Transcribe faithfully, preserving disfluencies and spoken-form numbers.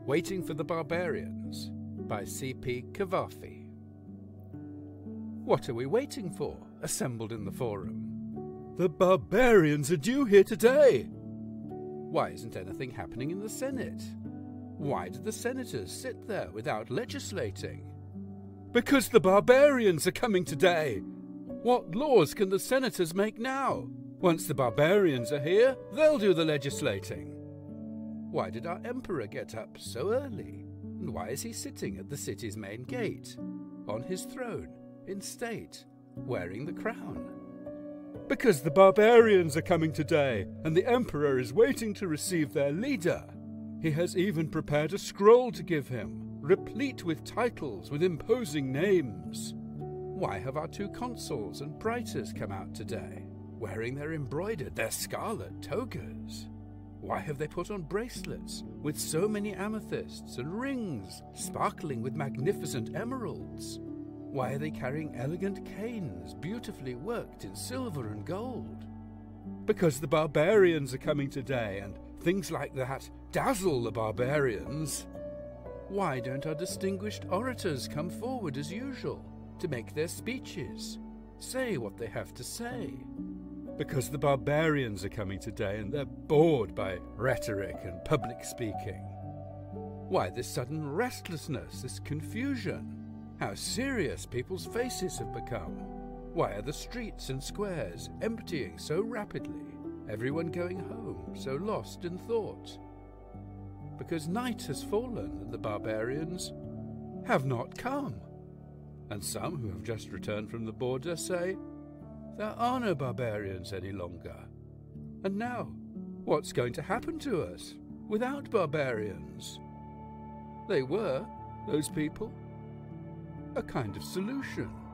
Waiting for the Barbarians by C P Cavafy. What are we waiting for, assembled in the forum? The barbarians are due here today. Why isn't anything happening in the Senate? Why do the senators sit there without legislating? Because the barbarians are coming today. What laws can the senators make now? Once the barbarians are here, they'll do the legislating. Why did our emperor get up so early? And why is he sitting at the city's main gate, on his throne, in state, wearing the crown? Because the barbarians are coming today, and the emperor is waiting to receive their leader. He has even prepared a scroll to give him, replete with titles, with imposing names. Why have our two consuls and praetors come out today, wearing their embroidered, their scarlet togas? Why have they put on bracelets with so many amethysts and rings sparkling with magnificent emeralds? Why are they carrying elegant canes beautifully worked in silver and gold? Because the barbarians are coming today, and things like that dazzle the barbarians. Why don't our distinguished orators come forward as usual to make their speeches, say what they have to say? Because the barbarians are coming today and they're bored by rhetoric and public speaking. Why this sudden restlessness, this confusion? How serious people's faces have become. Why are the streets and squares emptying so rapidly, everyone going home so lost in thought? Because night has fallen and the barbarians have not come. And some who have just returned from the border say, there are no barbarians any longer. And now, what's going to happen to us without barbarians? They were, those people, a kind of solution.